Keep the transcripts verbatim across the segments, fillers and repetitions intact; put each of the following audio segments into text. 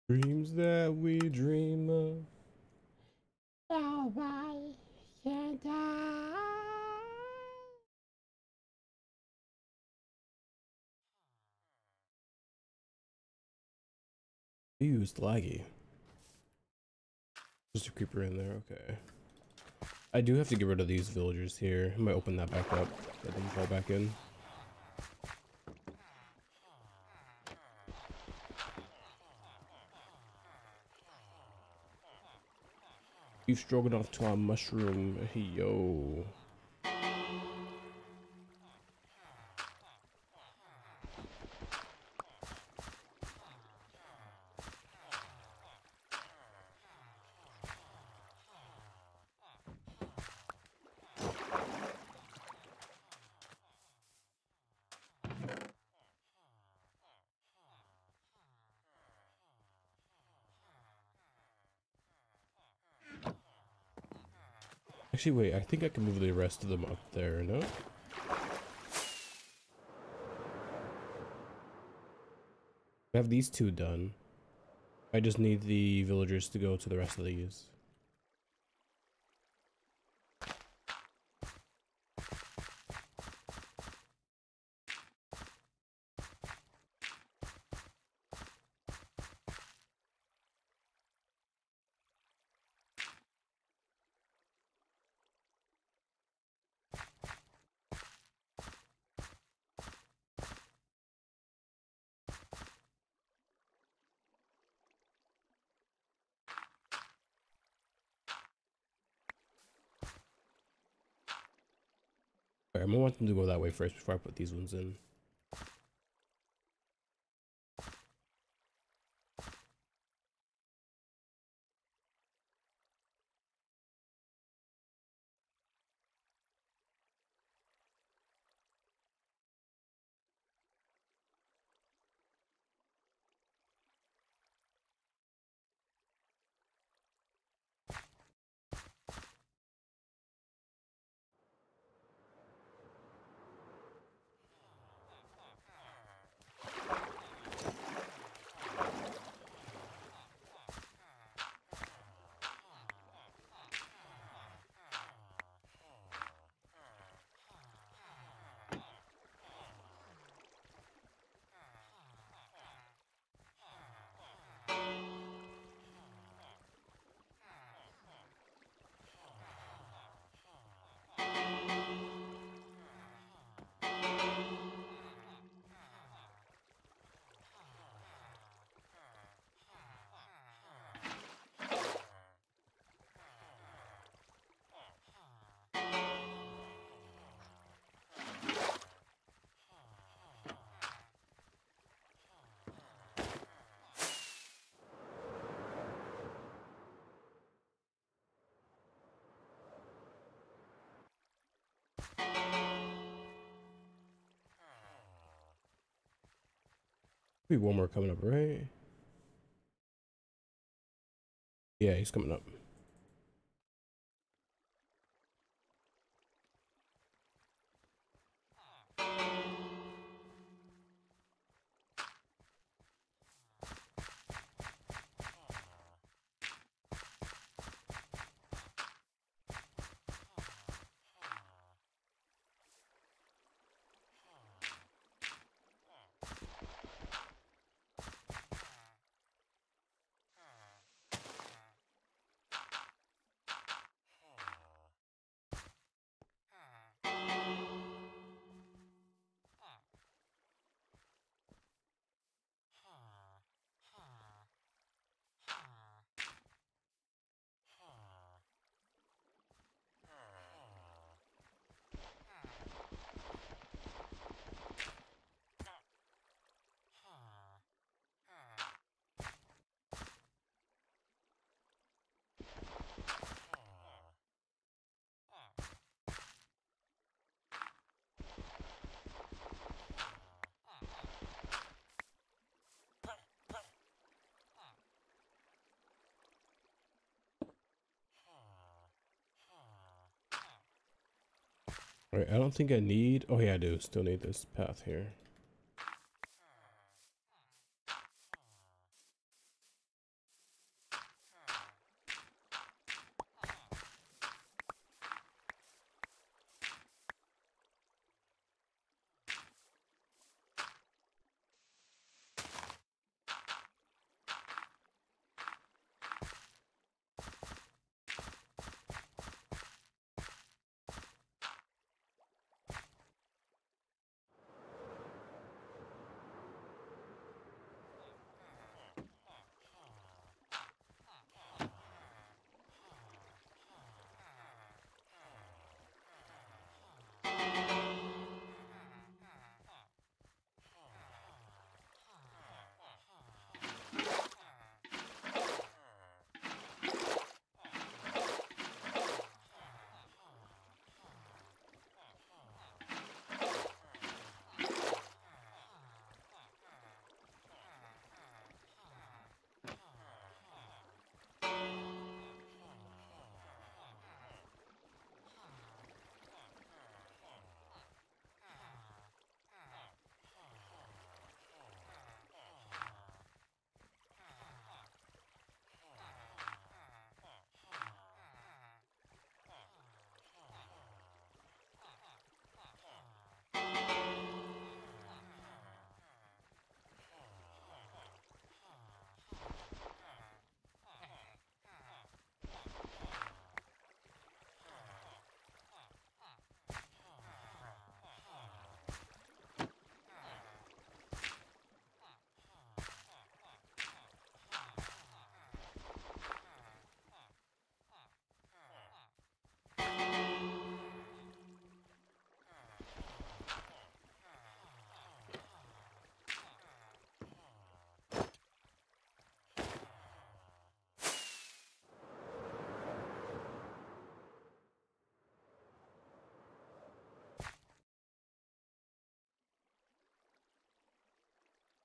Dreams that we dream of. Oh, why can't I? Ew, it's laggy. Just a creeper in there, okay. I do have to get rid of these villagers here. I might open that back up. Let them fall back in. Beef stroganoff to our mushroom. Hey, yo. Actually, wait, I think I can move the rest of them up there, no? I have these two done. I just need the villagers to go to the rest of these. Alright, I'm gonna want them to go that way first before I put these ones in. Be one more coming up, right? Yeah, he's coming up. Alright, I don't think I need... Oh yeah, I do. Still need this path here.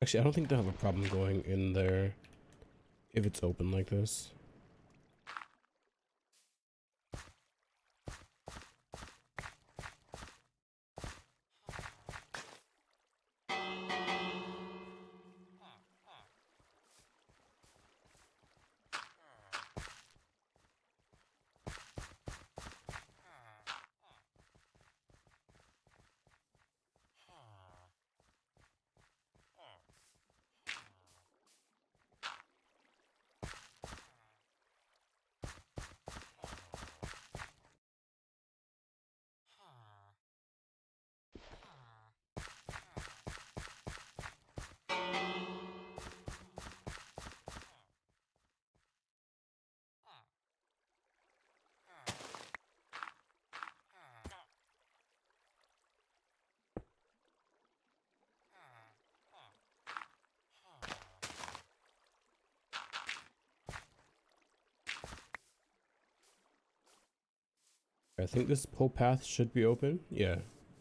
Actually, I don't think they'll have a problem going in there if it's open like this. I think this whole path should be open. Yeah.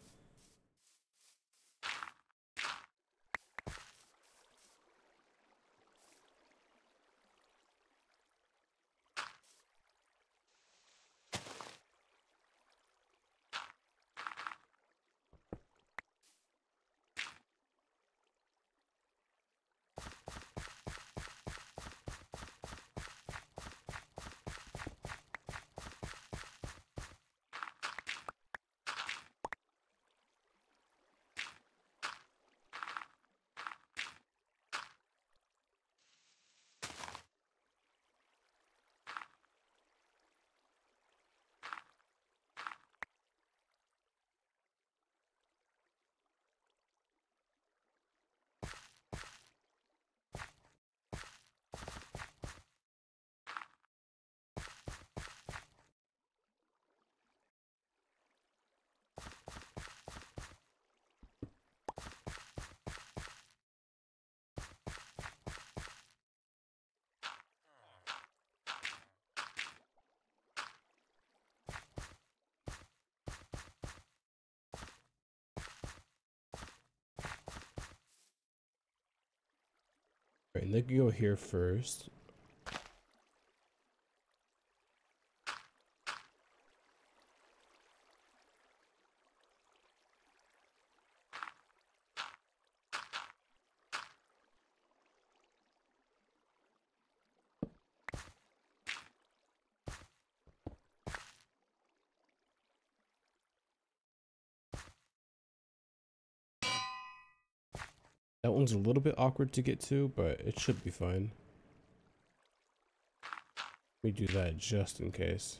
Right, and they can go here first. That one's a little bit awkward to get to, but it should be fine. We do that just in case.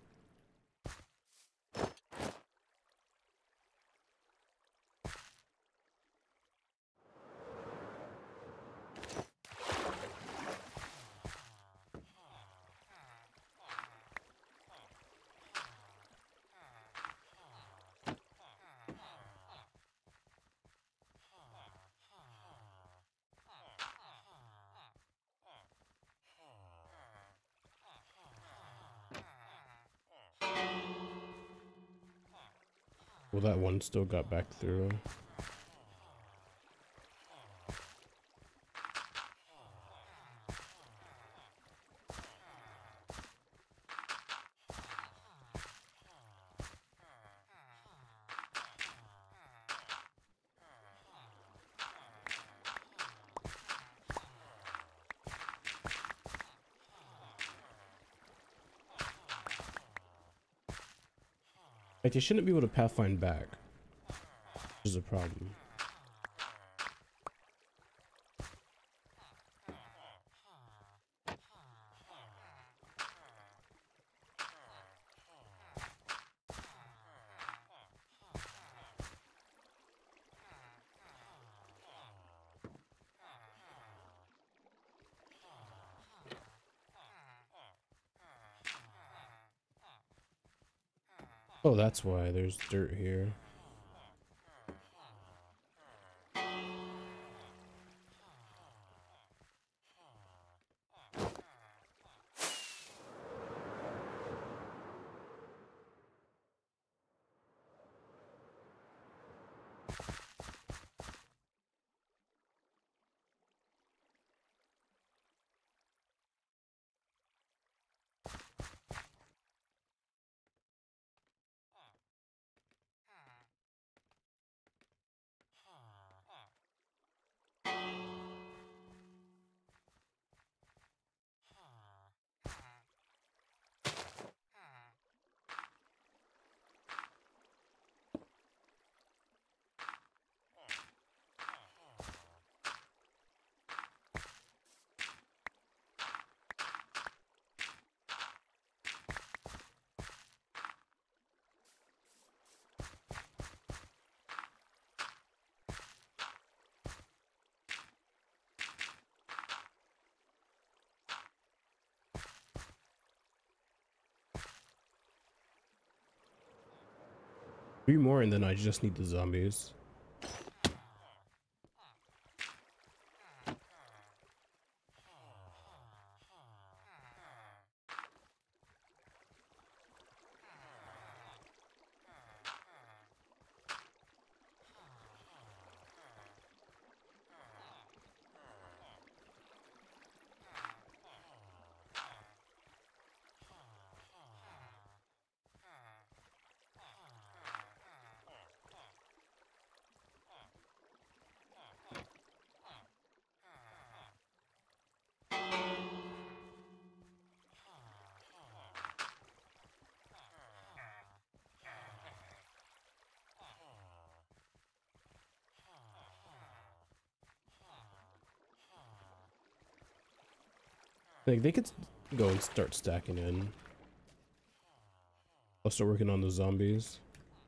Well, that one still got back through. Like, they shouldn't be able to pathfind back, which is a problem. Oh, that's why there's dirt here. Three more and then I just need the zombies. Like they could go and start stacking in. I'll start working on the zombies.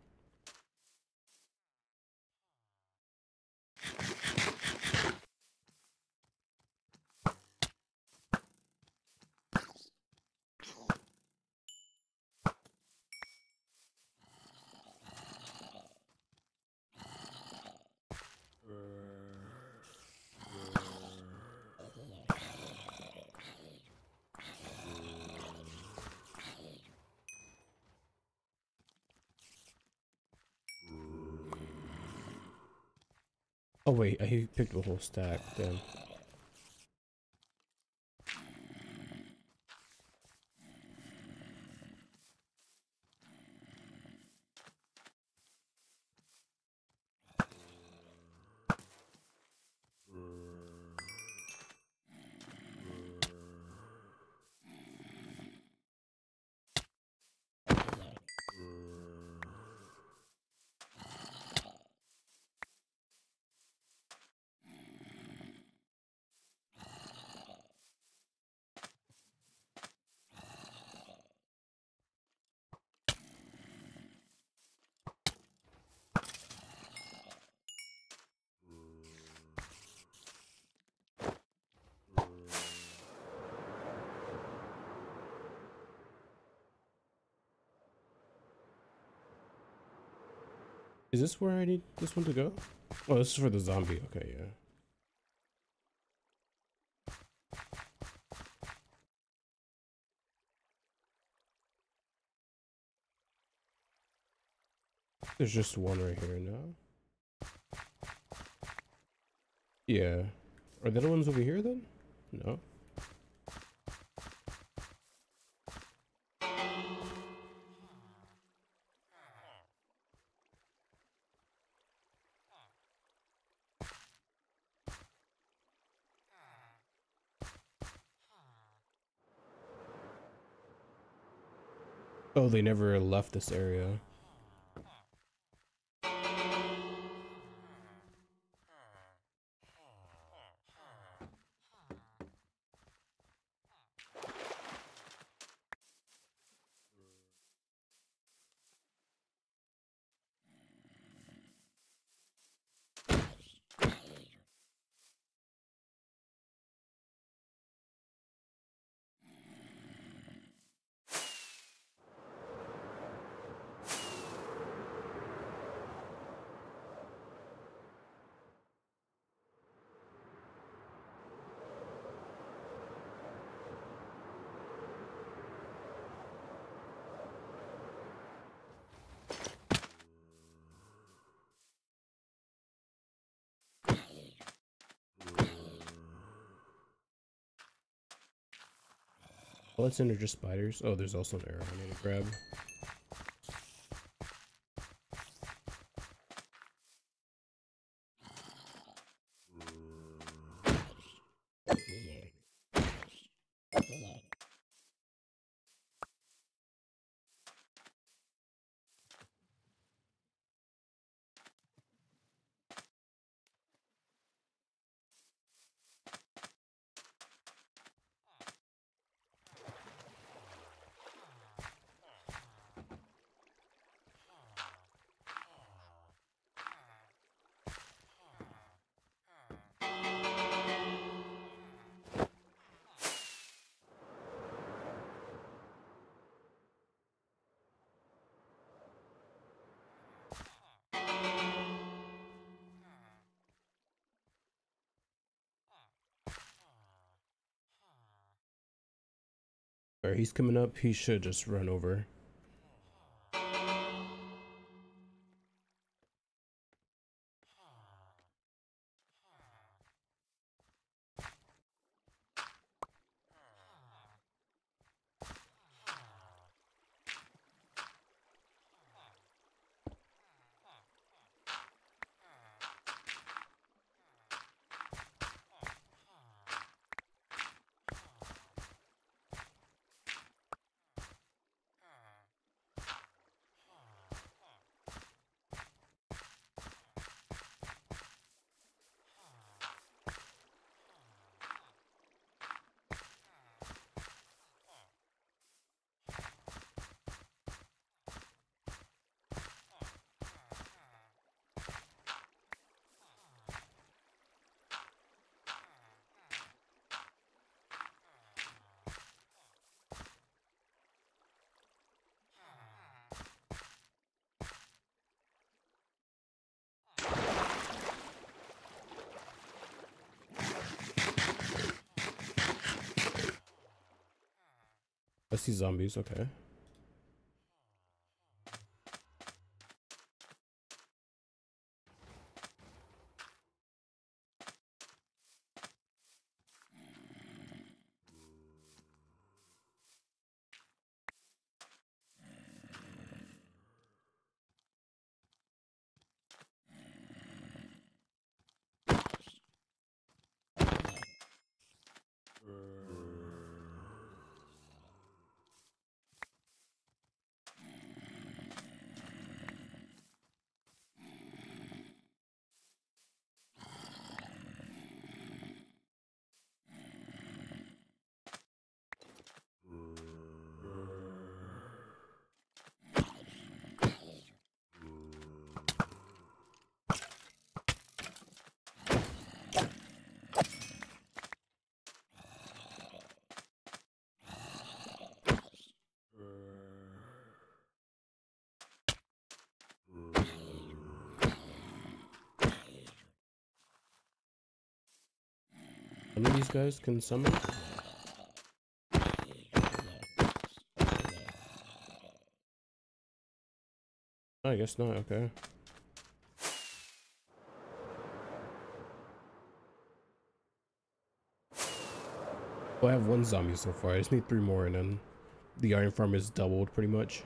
Oh wait, I picked a whole stack. Damn. Is this where I need this one to go? Oh, this is for the zombie. Okay, yeah. There's just one right here now. Yeah. Are the other ones over here then? No. Oh, they never left this area. Well, let's enter just spiders. Oh, there's also an arrow I need to grab. Alright, he's coming up. He should just run over. I see zombies, okay. One of these guys can summon? I guess not, okay. Well, I have one zombie so far. I just need three more and then the iron farm is doubled pretty much.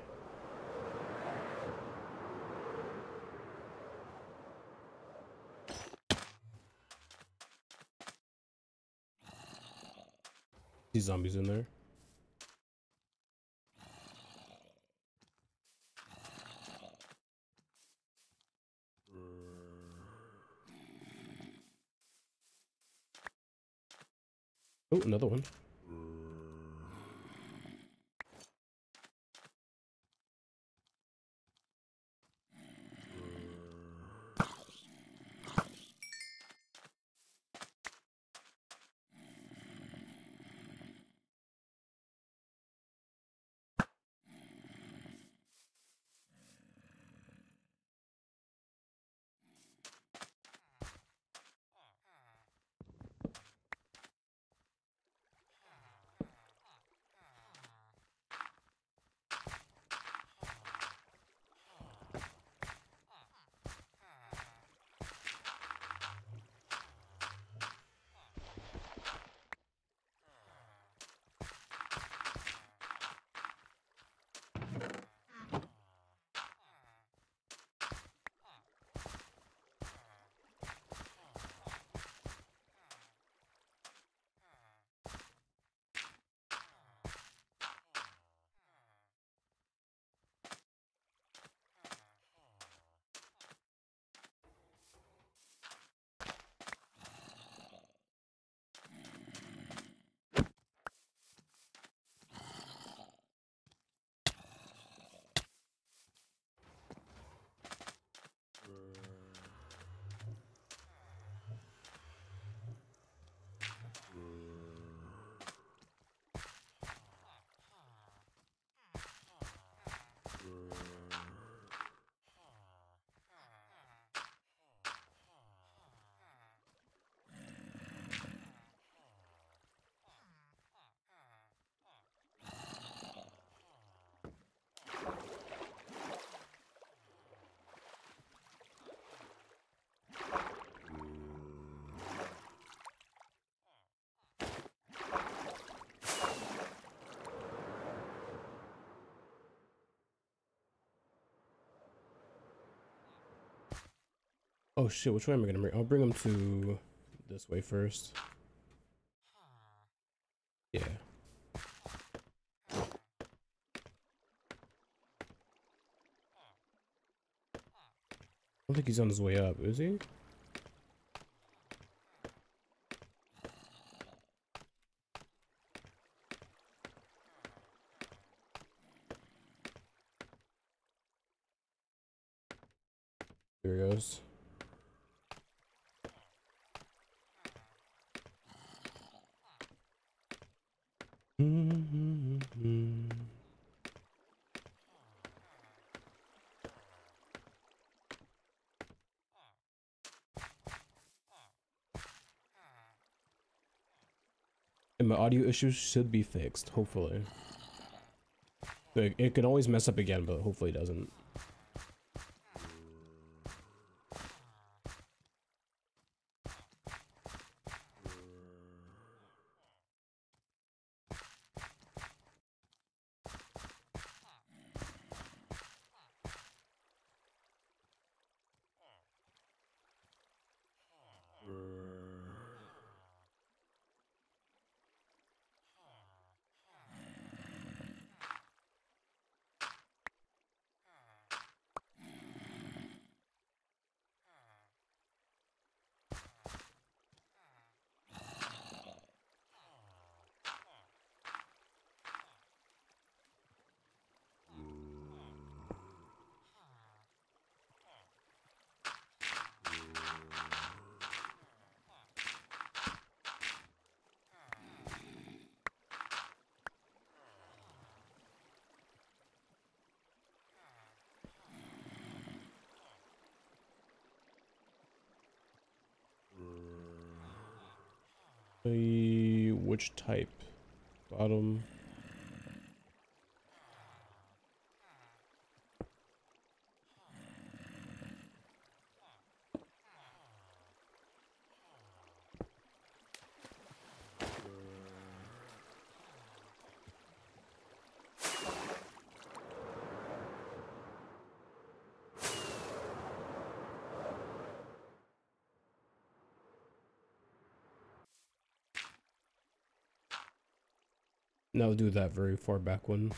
These zombies in there. Oh, another one. Oh shit, which way am I gonna bring? I'll bring him to this way first. Yeah. I don't think he's on his way up, is he? There he goes. Mm-hmm. And my audio issues should be fixed, hopefully. It, it can always mess up again, but hopefully it doesn't. Uh, which type? Bottom. No, do that very far back one.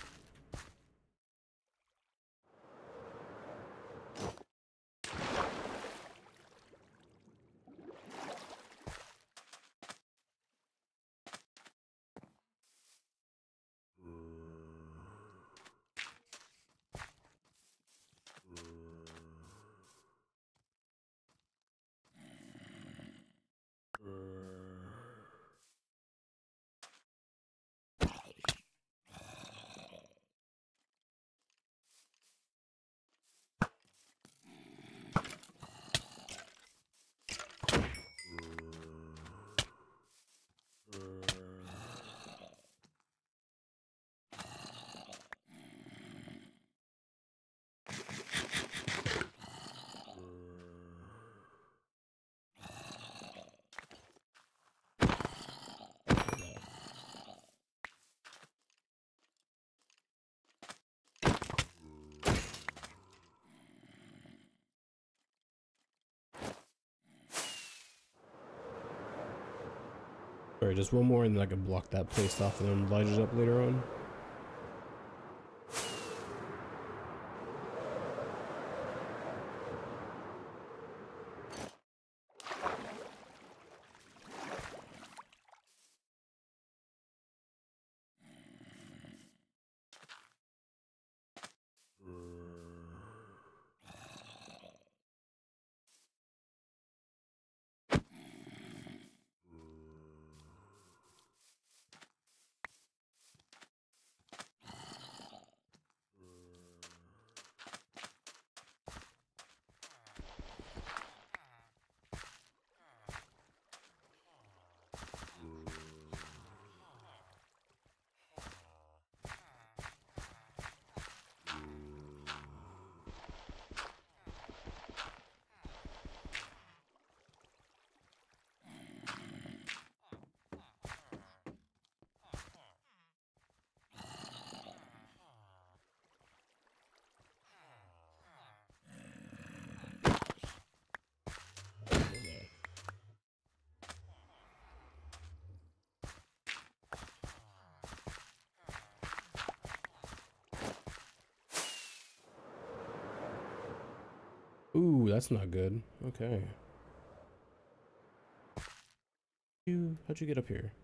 Alright, just one more and then I can block that place off and then light it up later on. Ooh, that's not good. Okay. You, how'd you get up here?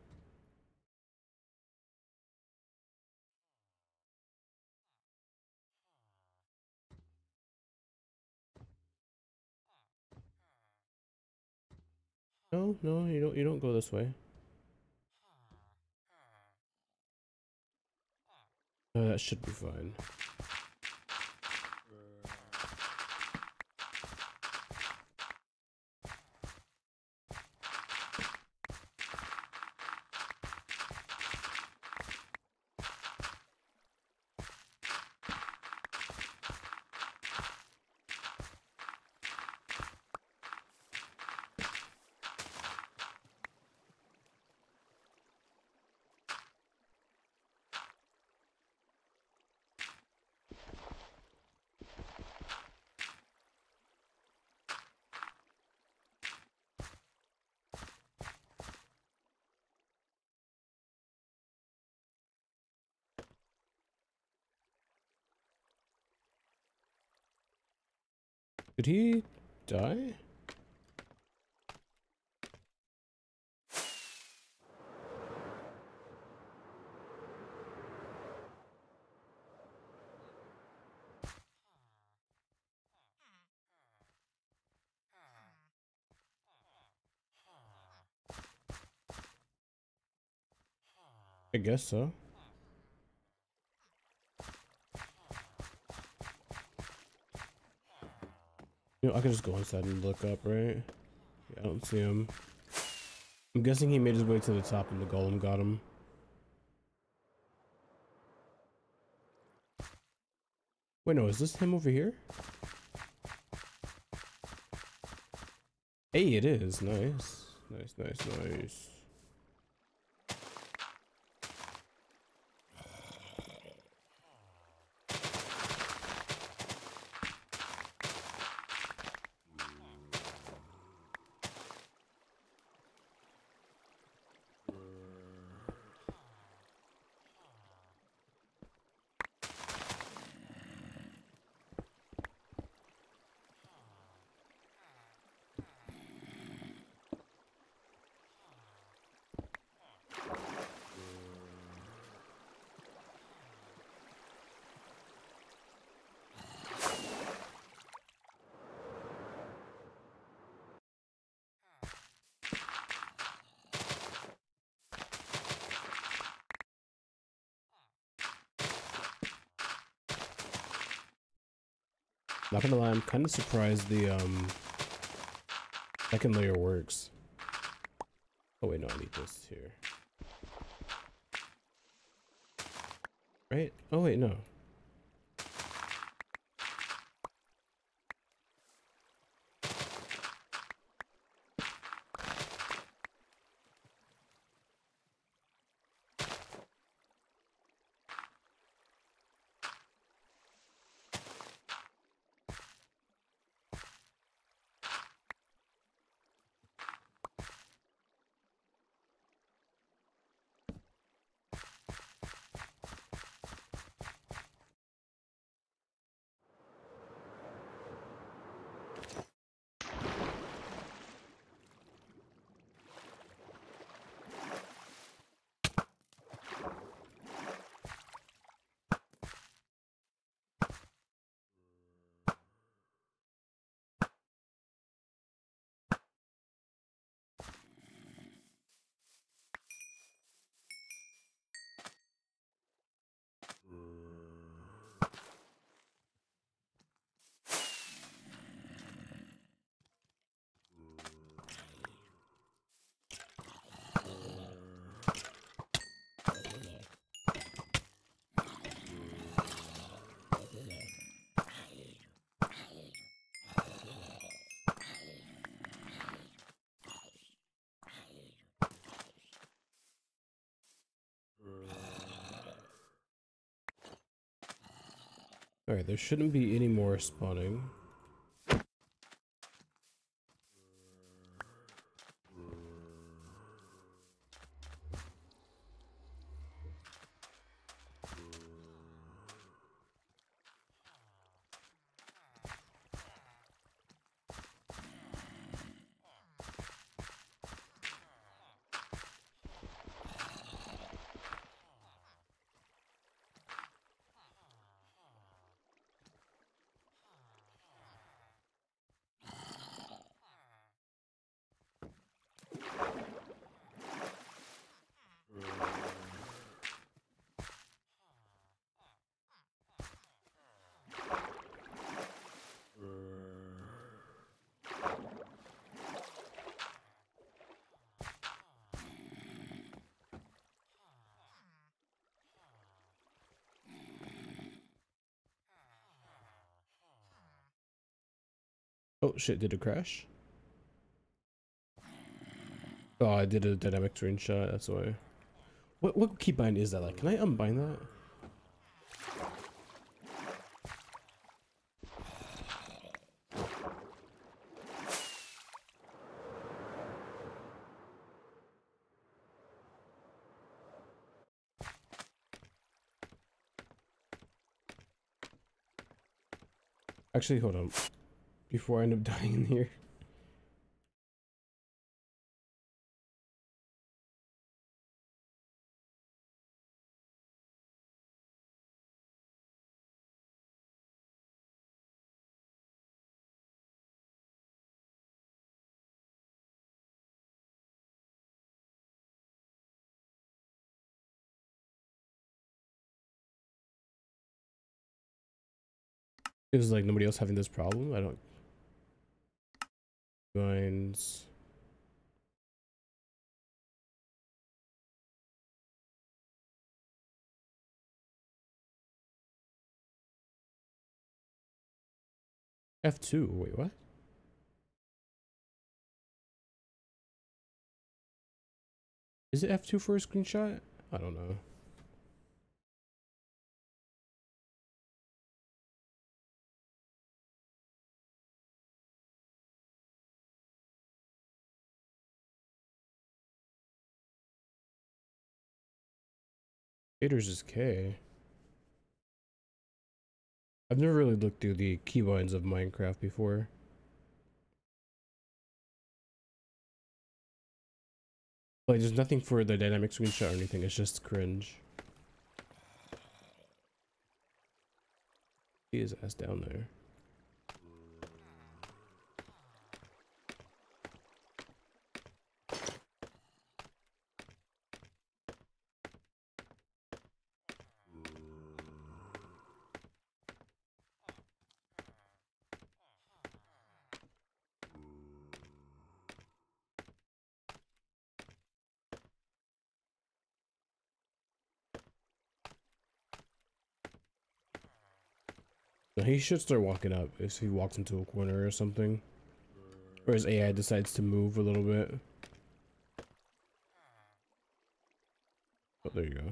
No, no, you don't. You don't go this way. Uh, that should be fine. Did he die? I guess so. You know, I can just go inside and look up, right? Yeah, I don't see him. I'm guessing he made his way to the top and the golem got him. Wait, no, is this him over here? Hey, it is. Nice. Nice, nice, nice. Not gonna lie, I'm kind of surprised the um second layer works. Oh wait, no, I need this here. Right? Oh wait, no. Alright, there shouldn't be any more spawning. Oh shit, did it crash? Oh, I did a dynamic screenshot, that's why. What what keybind is that? Like, can I unbind that? Actually, hold on. Before I end up dying in here. Is like nobody else having this problem? I don't. Binds. F two. Wait, what? Is it F two for a screenshot? I don't know. Shaders is K. I've never really looked through the keybinds of Minecraft before. Like, there's nothing for the dynamic screenshot or anything. It's just cringe. He is ass down there. He should start walking up if he walks into a corner or something. Or his A I decides to move a little bit. Oh, there you go.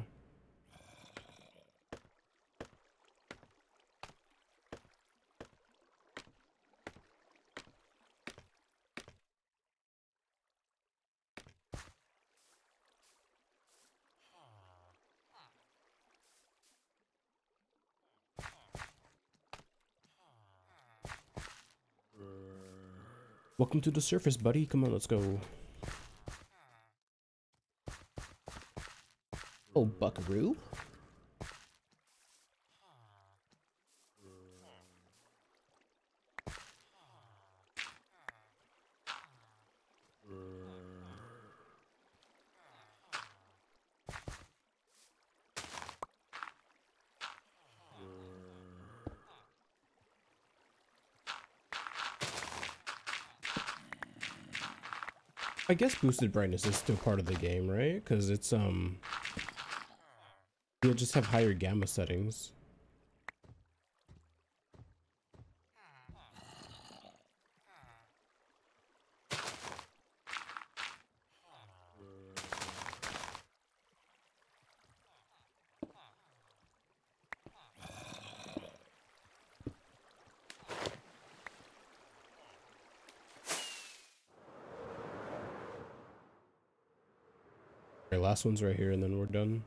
Welcome to the surface, buddy. Come on, let's go. Oh, buckaroo. I guess boosted brightness is still part of the game, right? Because it's, um... you just have higher gamma settings. Okay, last one's right here and then we're done.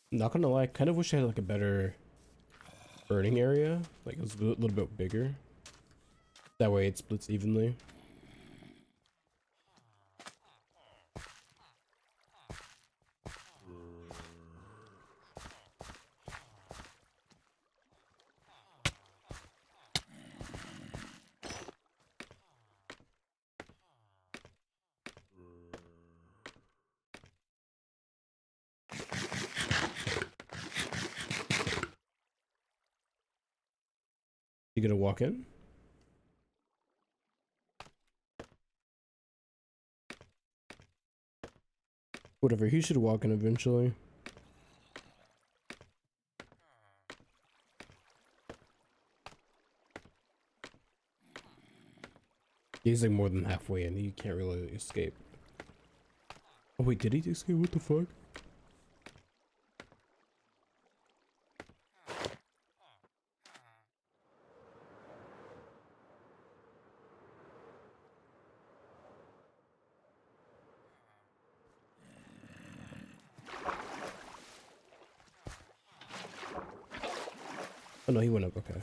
Not gonna lie, I kind of wish I had like a better burning area. Like it was a little bit bigger. That way it splits evenly. You gonna walk in? Whatever, he should walk in eventually. He's like more than halfway in, he can't really escape. Oh wait, did he escape? What the fuck? Oh no, he went up, okay.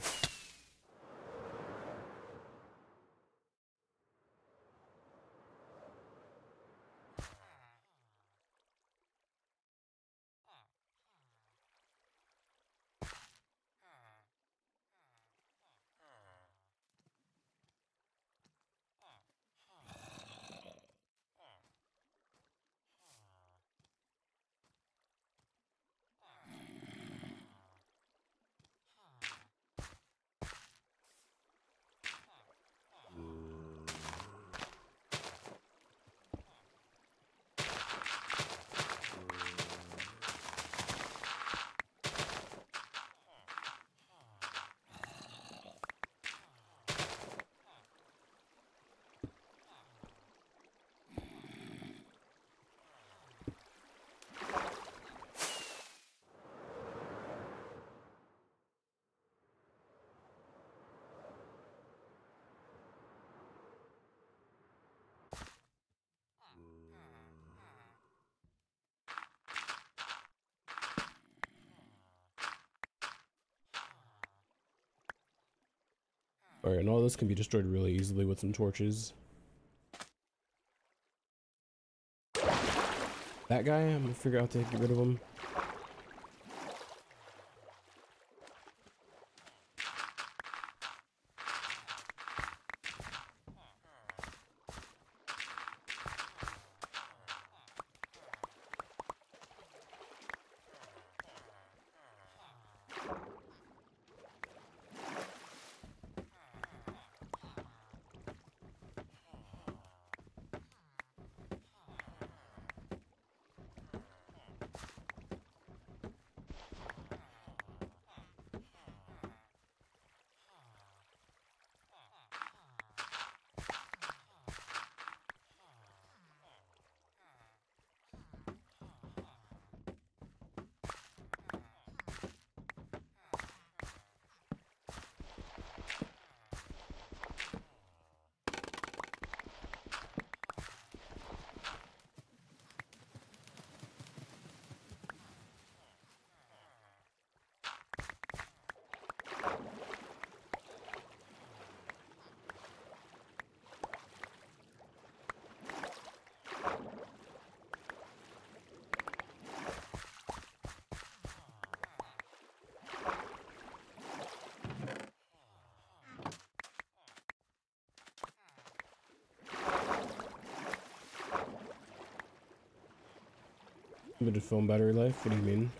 Alright, and all this can be destroyed really easily with some torches. That guy, I'm gonna figure out how to get rid of him. Limited phone battery life? What do you mean?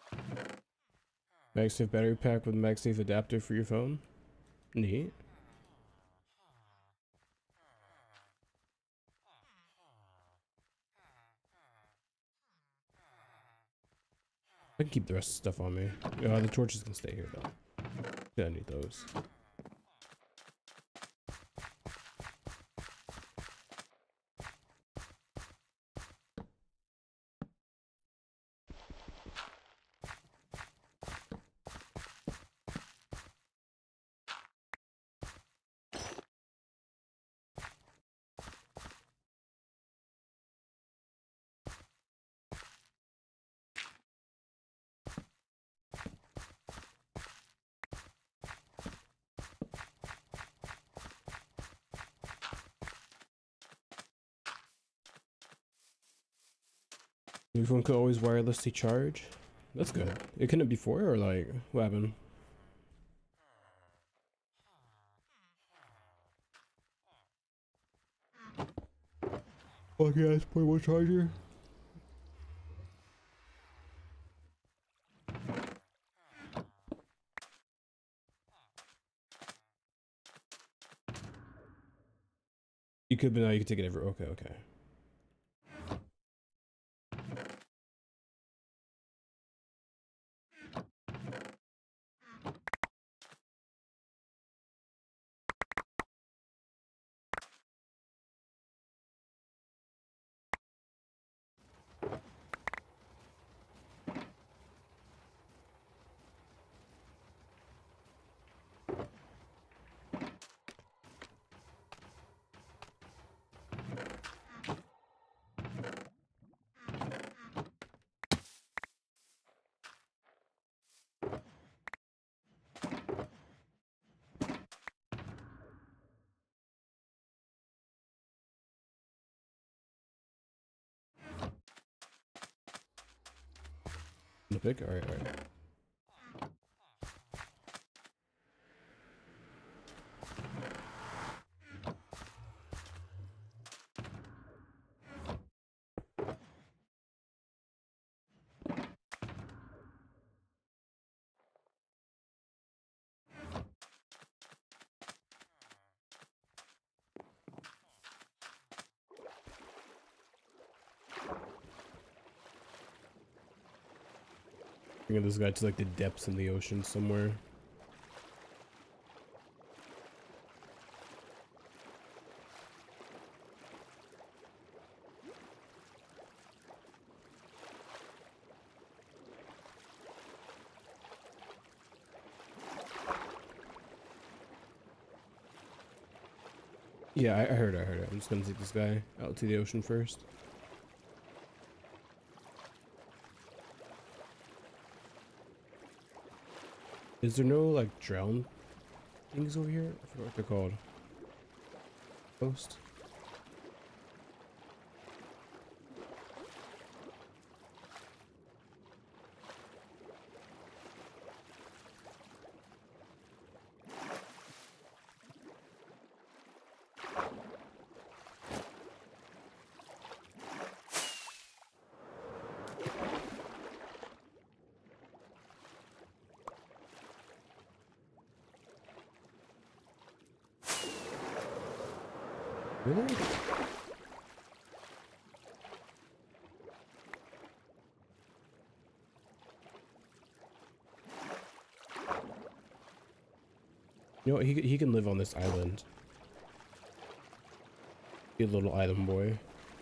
MagSafe battery pack with MagSafe adapter for your phone. Neat. I can keep the rest of the stuff on me. Uh, the torches can stay here though. Yeah, I need those. Your phone could always wirelessly charge. That's good. It couldn't before, or like what happened? Okay, that's portable charger. You could, but now you can take it everywhere. Okay, okay. The pick. All right, all right. Bringing this guy to like the depths in the ocean somewhere. Yeah, I, I heard, I heard it. I'm just gonna take this guy out to the ocean first. Is there no like drown things over here? I forgot what they're called. Post. Really? You know what? He he can live on this island. Be a little island boy.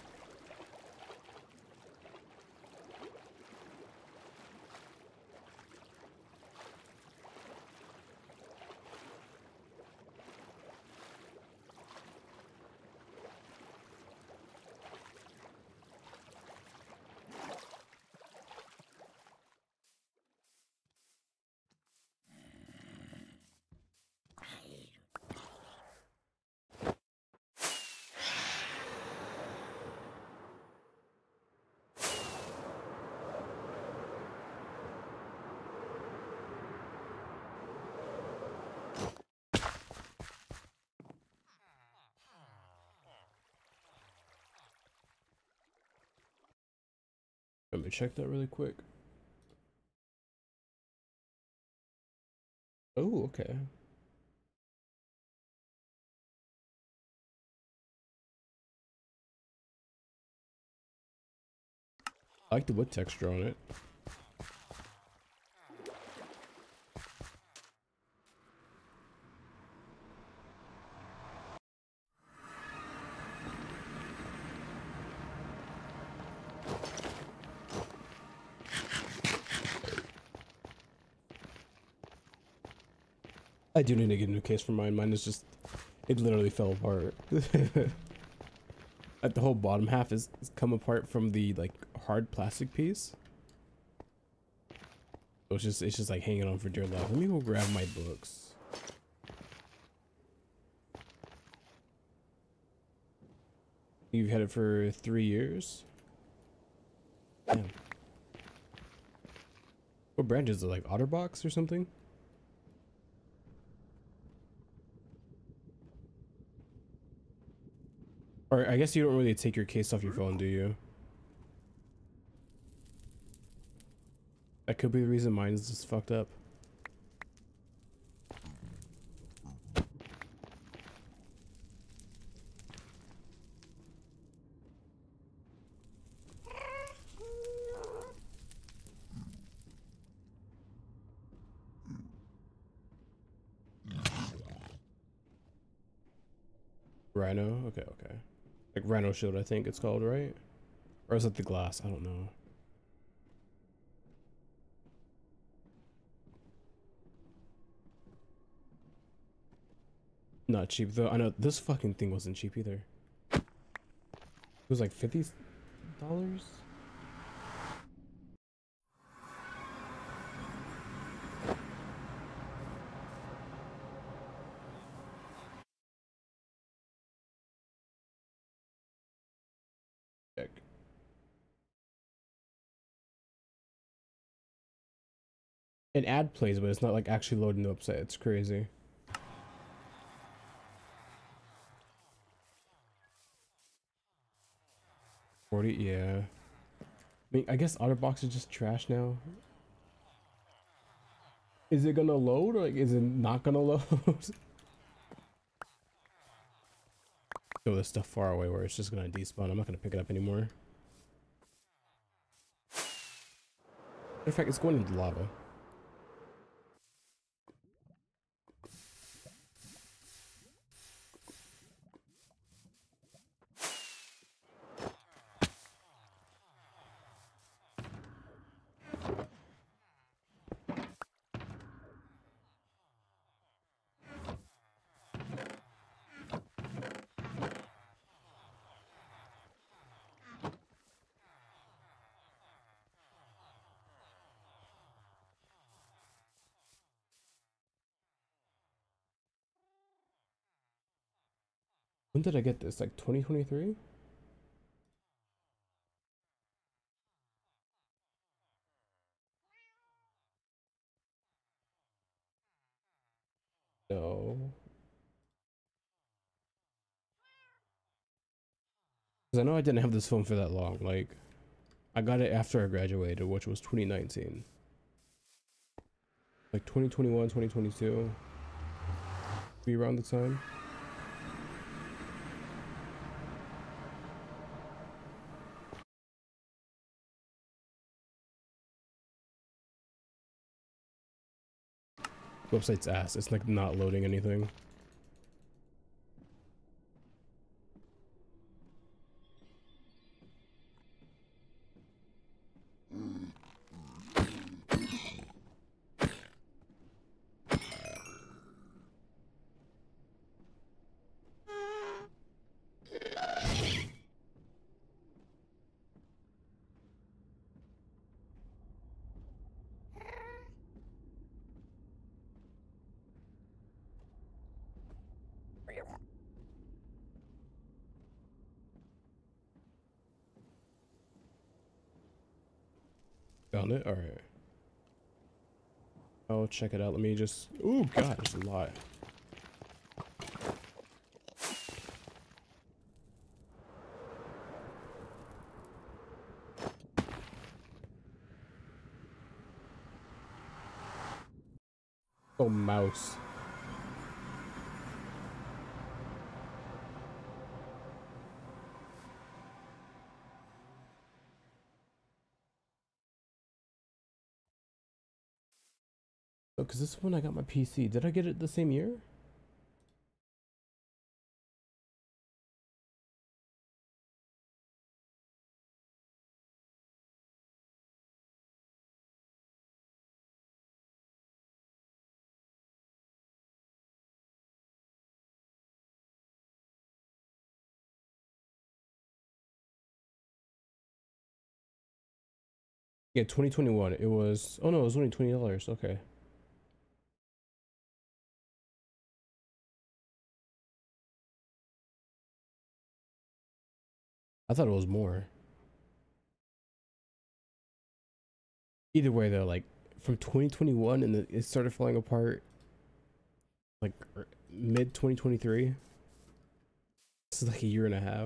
Let me check that really quick. Oh, okay. I like the wood texture on it. I do need to get a new case for mine. Mine is just, it literally fell apart. Like the whole bottom half is, is come apart from the like hard plastic piece. So it's just, it's just like hanging on for dear life. Let me go grab my books. You've had it for three years? Damn. What brand is it? Like Otterbox or something? Or I guess you don't really take your case off your phone, do you? That could be the reason mine is just fucked up. Rhino? Okay, okay. Like Rhino Shield, I think it's called, right? Or is it the glass? I don't know. Not cheap though. I know this fucking thing wasn't cheap either. It was like fifty dollars. Check. An ad plays, but it's not like actually loading the website. It's crazy. forty, yeah. I mean, I guess Otterbox is just trash now. Is it gonna load or like is it not gonna load? Throw this stuff far away where it's just gonna despawn. I'm not gonna pick it up anymore. In fact, it's going into lava. When did I get this? Like twenty twenty-three? No. Because I know I didn't have this phone for that long. Like, I got it after I graduated, which was twenty nineteen. Like twenty twenty-one, twenty twenty-two. Be around the time. Website's ass. It's like not loading anything. Found it? Alright. Oh, check it out. Let me just... Ooh, God, there's a lot. Oh, mouse. Oh, because this one I got my P C. Did I get it the same year? Yeah, twenty twenty-one. It was. Oh no, it was only twenty dollars. Okay. I thought it was more. Either way, though, like from twenty twenty-one and the, it started falling apart like mid twenty twenty-three. This is like a year and a half.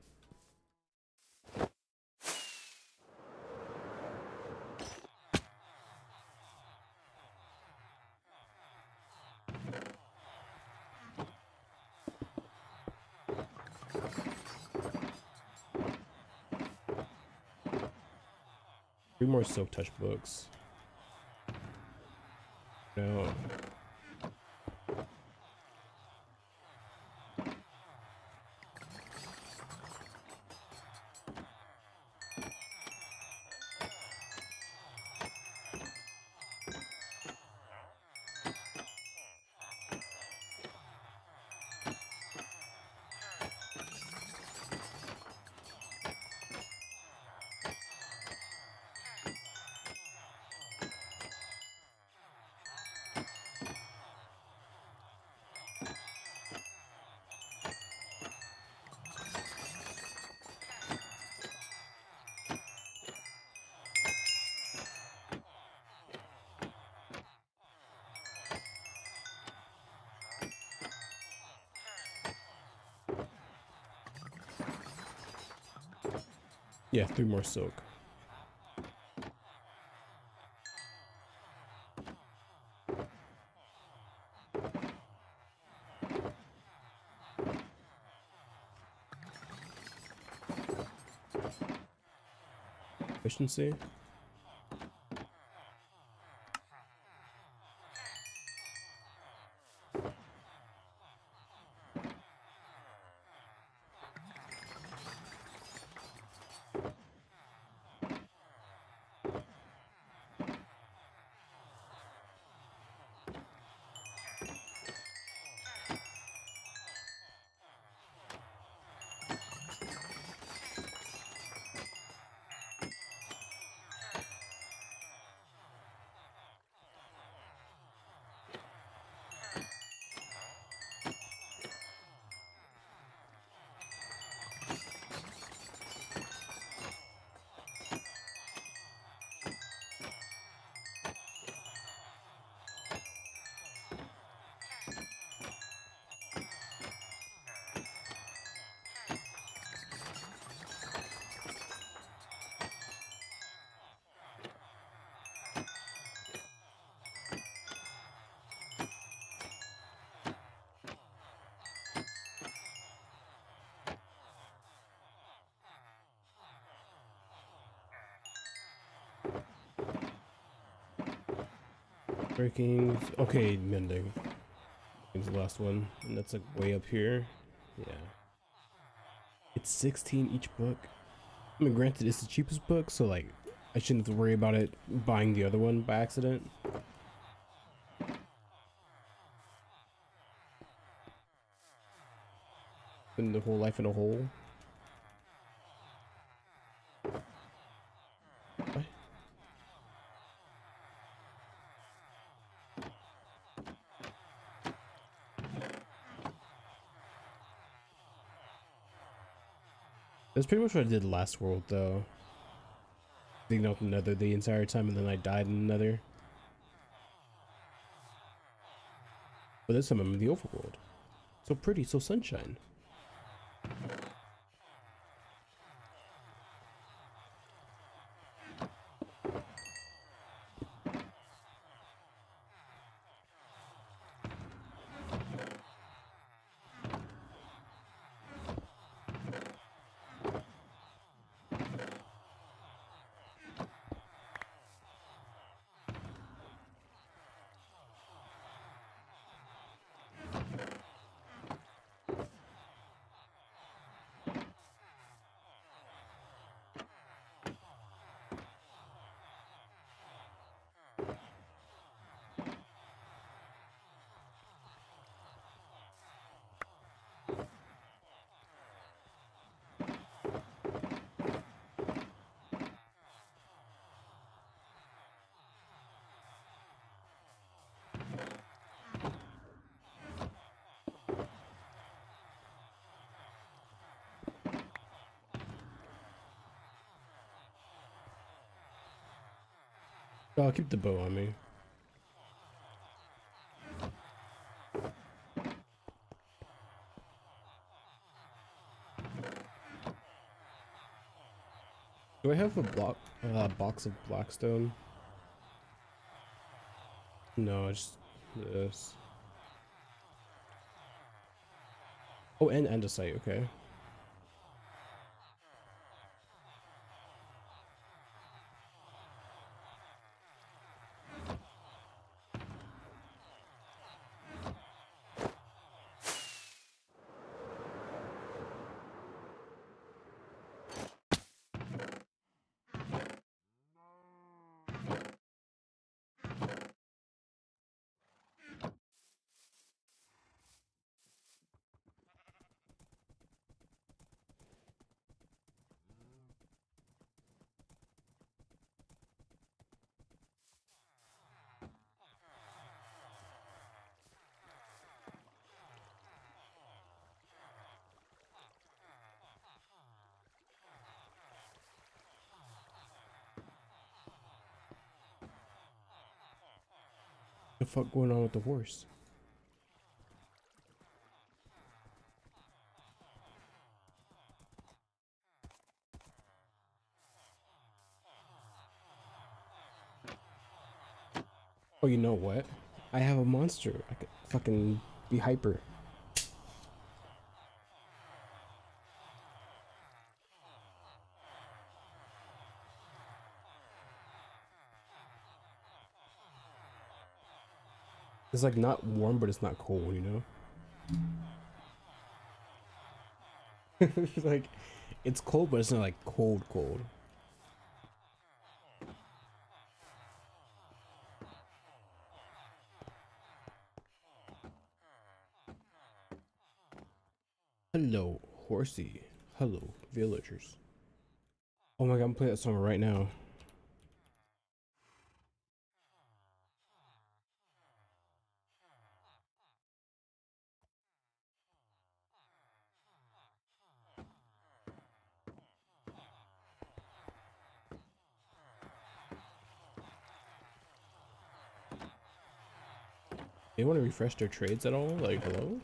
Three more Silk Touch books. No. Yeah, three more Silk. Efficiency. Breaking. Okay, mending. Is the last one, and that's like way up here. Yeah. It's sixteen each book. I mean, granted, it's the cheapest book, so like, I shouldn't have to worry about it buying the other one by accident. And the whole life in a hole. What? That's pretty much what I did last world, though. Digging out the nether the entire time, and then I died in the nether. But this time I'm in the overworld. So pretty, so sunshine. Oh, I'll keep the bow on me. Do I have a block, uh, box of blackstone? No, just this. Oh, and andesite. Okay. The fuck going on with the horse? Oh, you know what? I have a monster. I could fucking be hyper. It's like not warm, but it's not cold, you know? It's like, it's cold, but it's not like cold, cold. Hello, horsey. Hello, villagers. Oh my god, I'm playing that song right now. They want to refresh their trades at all? Like, hello?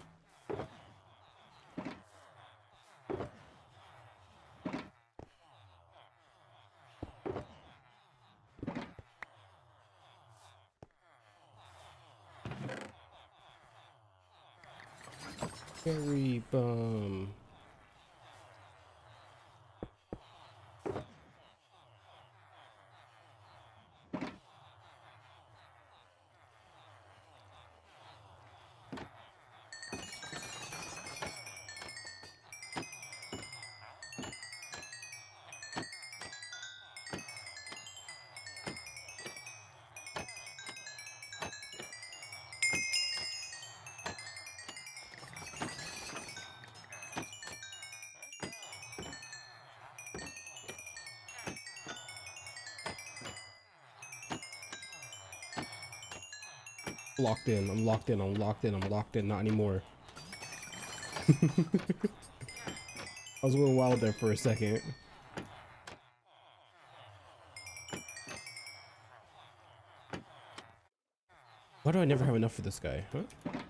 Cherry bum. Locked in, I'm locked in, I'm locked in, I'm locked in, not anymore. I was going wild there for a second. Why do I never have enough for this guy, huh?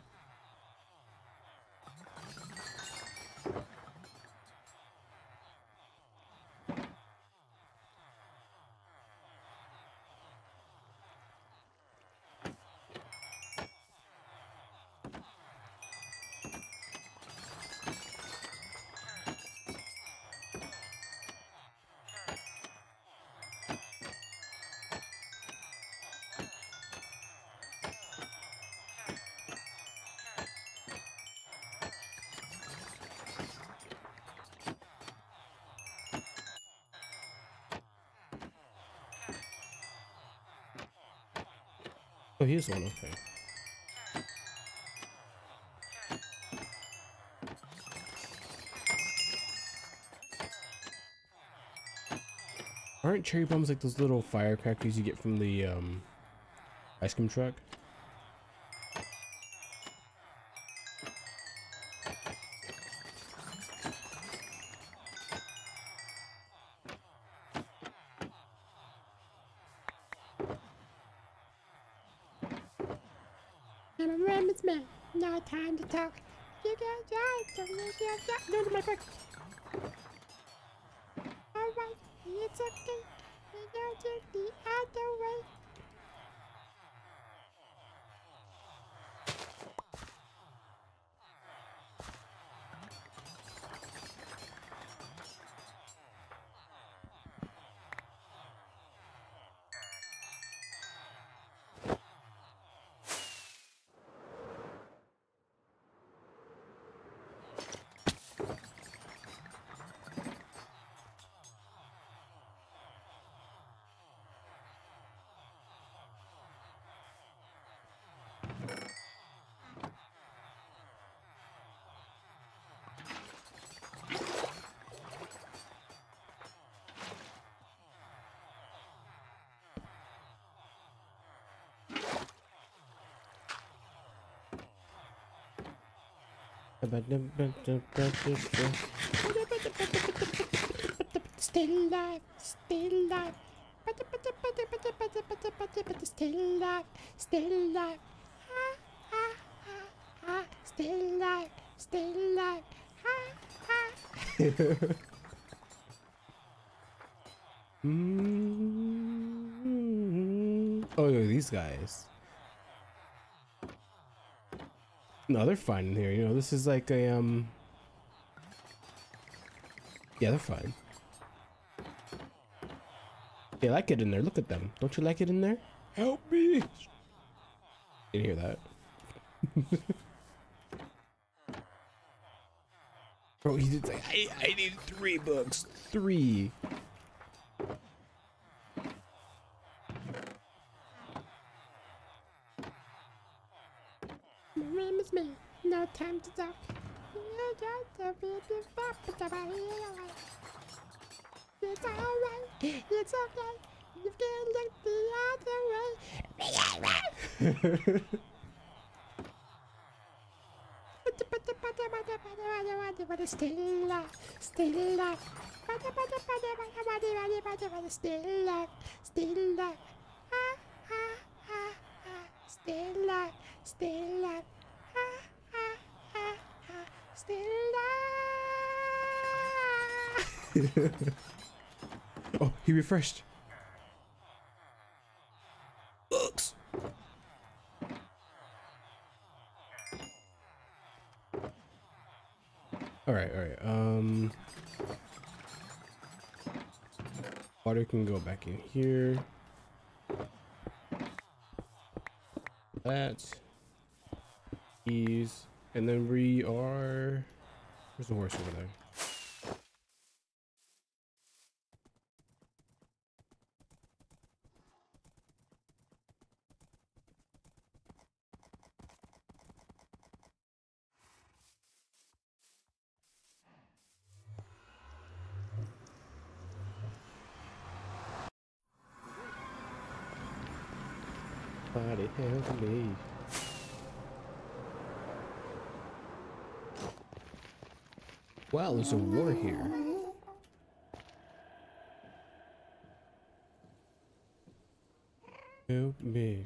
Oh, here's one, okay. Aren't cherry bombs like those little firecrackers you get from the um, ice cream truck? I'm a Rabbit's man. No time to talk. You got right. Don't you get that? No, to my back. Alright, it's okay. We go to the other way. Stay alive, stay alive. Stay alive, stay alive. Ah, ah, ah, ah. Stay alive, stay alive. Ah, ah. Mm-hmm. Oh, yeah, these guys. No, they're fine in here. You know, this is like a, um... yeah, they're fine. They like it in there. Look at them. Don't you like it in there? Help me! Didn't hear that. Bro, he did like, I, I need three books. Three. My name is me. No time to talk. It's alright. It's okay. You can look the other way. Stay alive. Stay alive. Stay alive. Stay alive. Ah, ah, ah, ah. Stay alive. Stay alive. Ah, ah, ah, ah. Stay alive. Oh, he refreshed. Books. All right, all right. Um, water can go back in here. That. These, and then we are. Where's the horse over there? Somebody help me. Wow, there's a war here. Help me.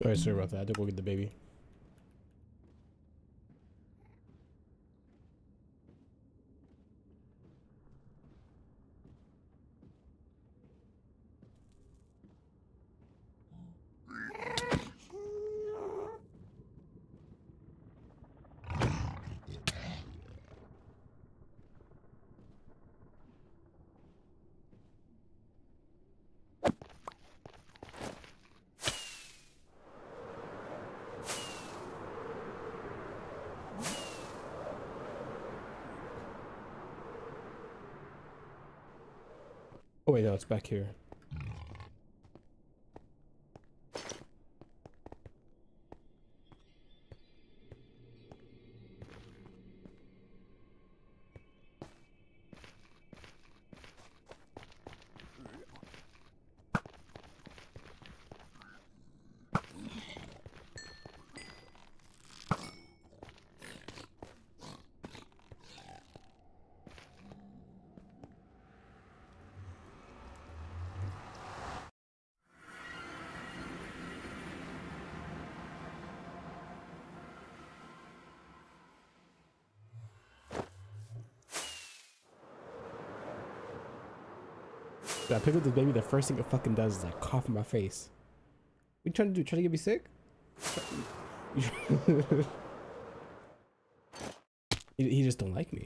Alright, sorry about that. I had to go get the baby. Oh wait, no, it's back here. I pick up this baby, the first thing it fucking does is like cough in my face. What you trying to do? Trying to get me sick? he, he just don't like me.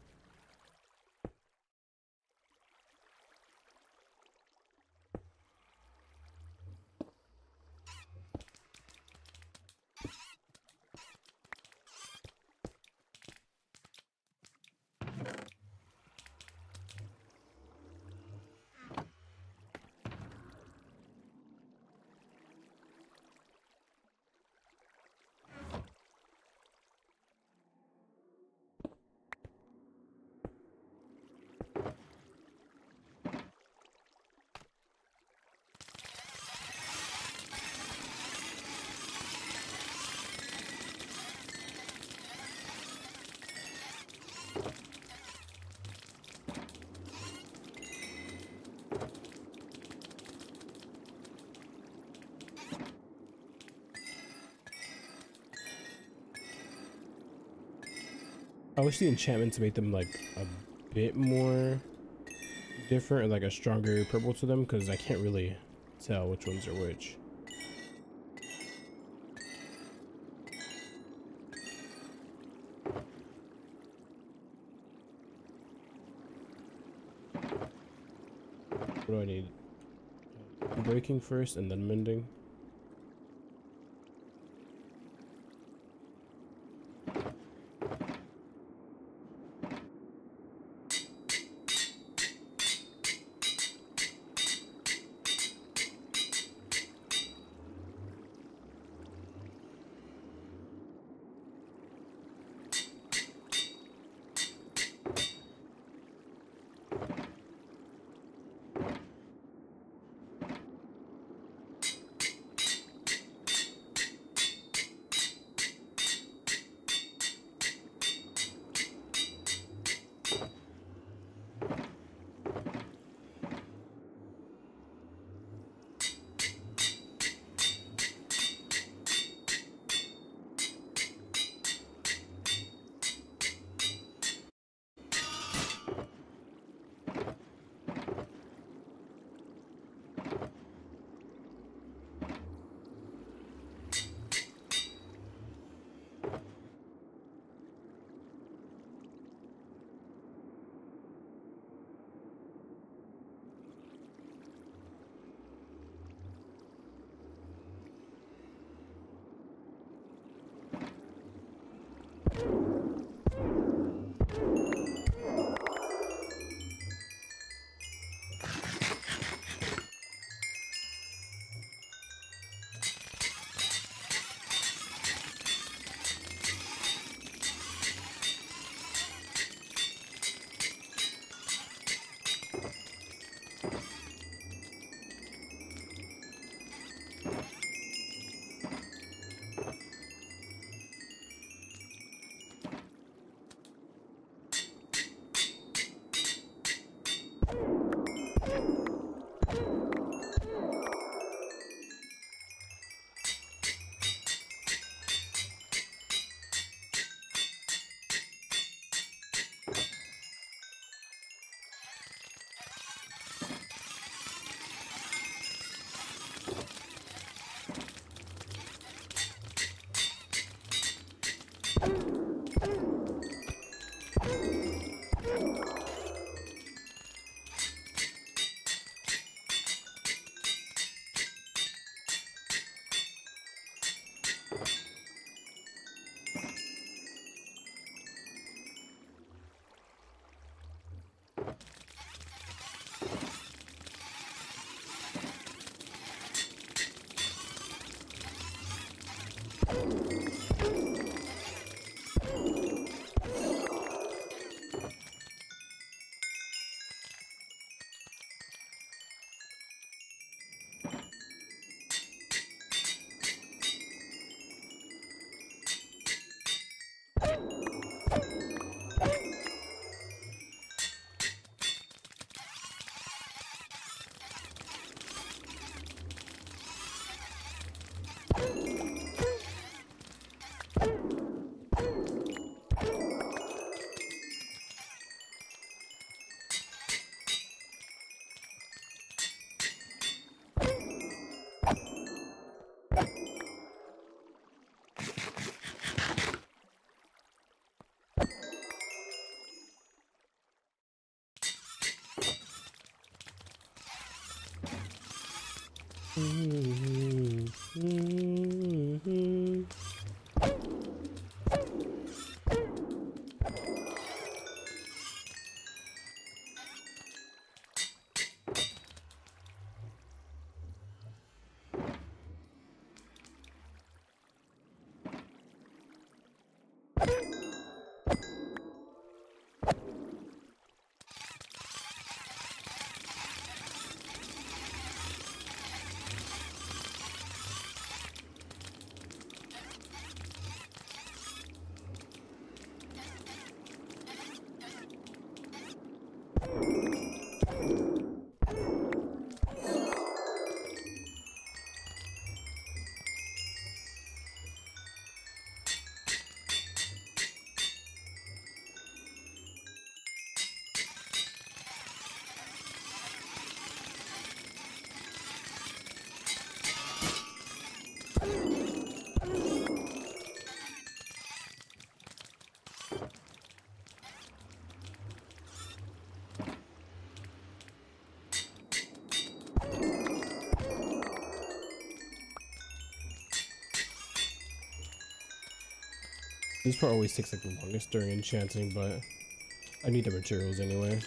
I wish the enchantments made them like a bit more different and like a stronger purple to them, because I can't really tell which ones are which. What do I need? Breaking first and then mending. Mm-hmm. Mm-hmm. This part always takes like the longest during enchanting, but I need the materials anyway.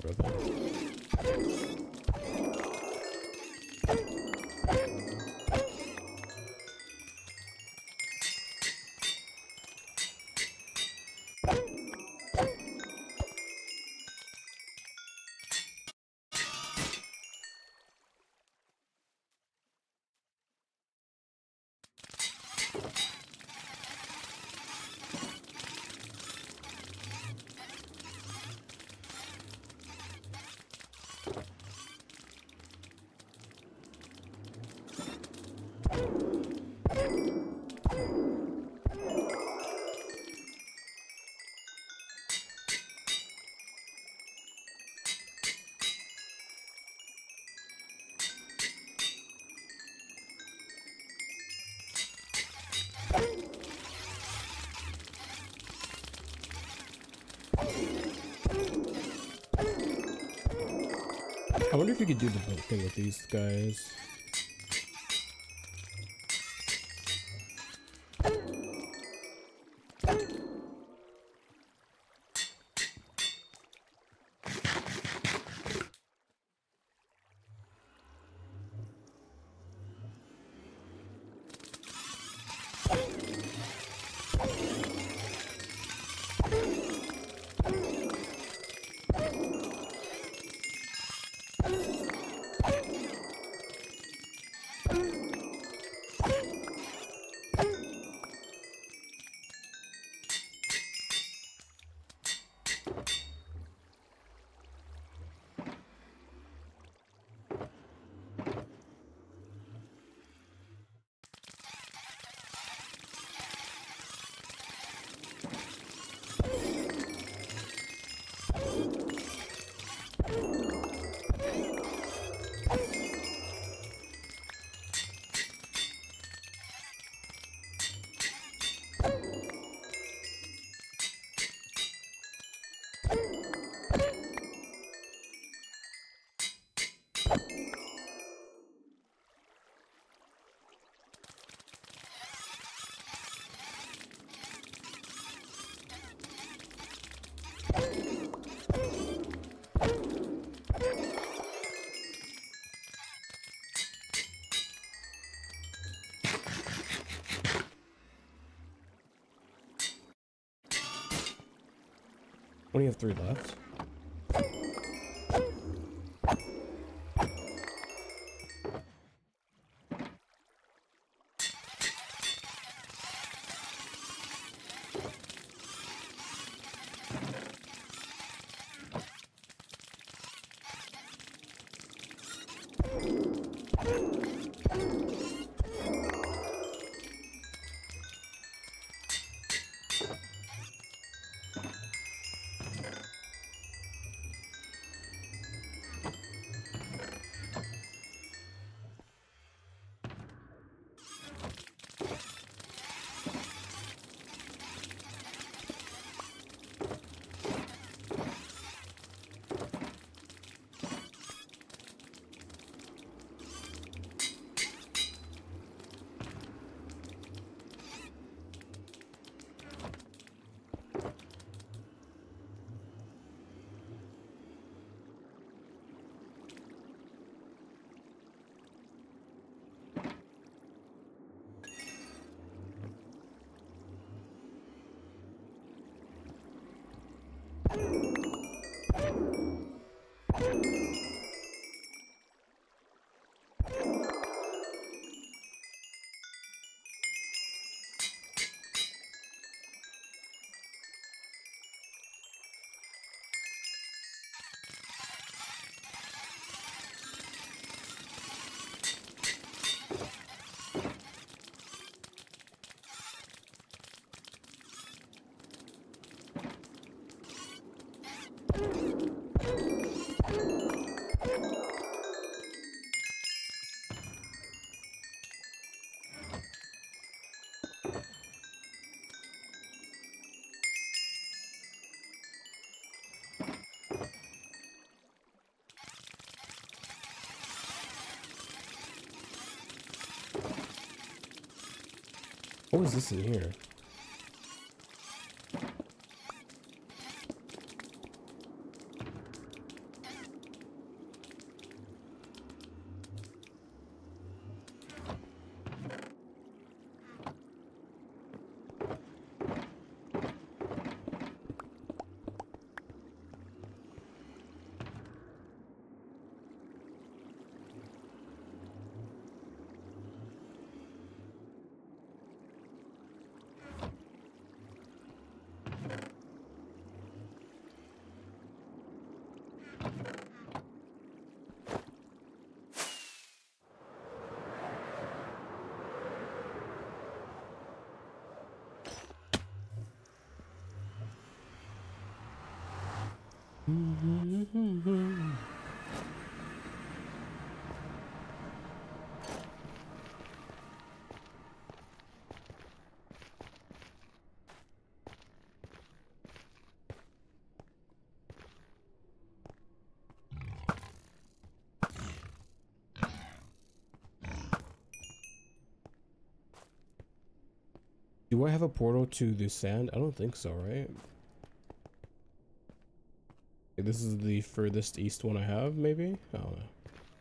Sorry about that. I wonder if you could do the boat thing with these guys. Only have three left. What was this in here? Do I have a portal to the sand? I don't think so, right? This is the furthest east one I have, maybe? I don't know.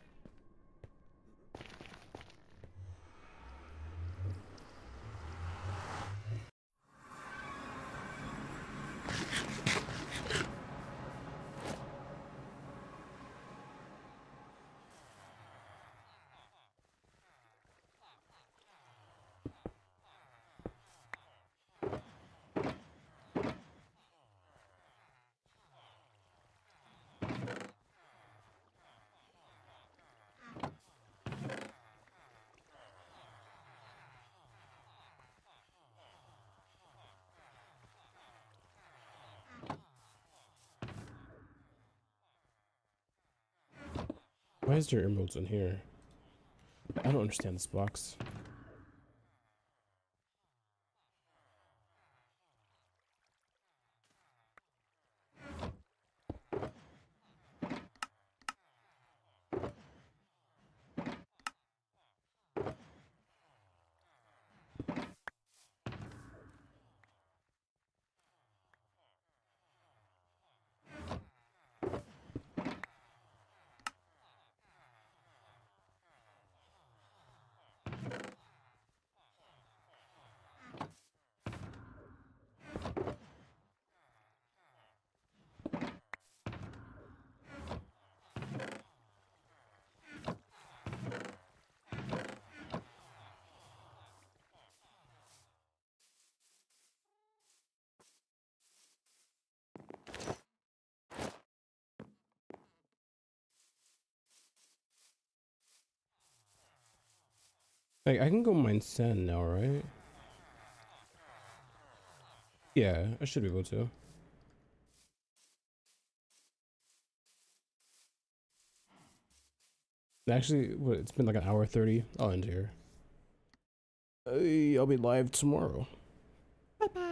Why is there emeralds in here? I don't understand this box. Like, I can go mine sand now, right? Yeah, I should be able to. Actually, what, it's been like an hour thirty. I'll end here. Hey, I'll be live tomorrow. Bye bye.